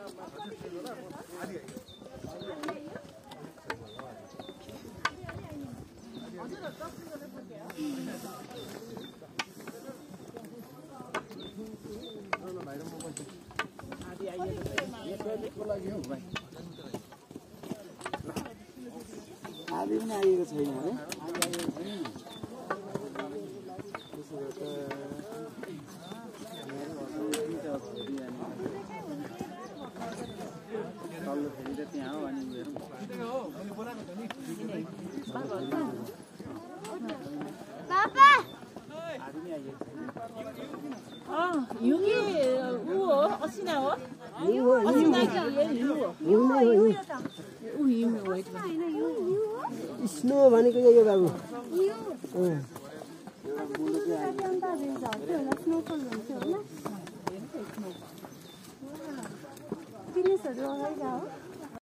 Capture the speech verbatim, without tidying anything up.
आदि पनि आएको छैन है तल्लो फेरि त त्यहाँ हो अनि पापा आदि पनि आएको अँ युगी ऊ हो असिना हो असिना कि यो हिउँ हो ऊ हिउँ हो स्नो भनेको यो बाबु जिनिसहरू अगाडि जाऊ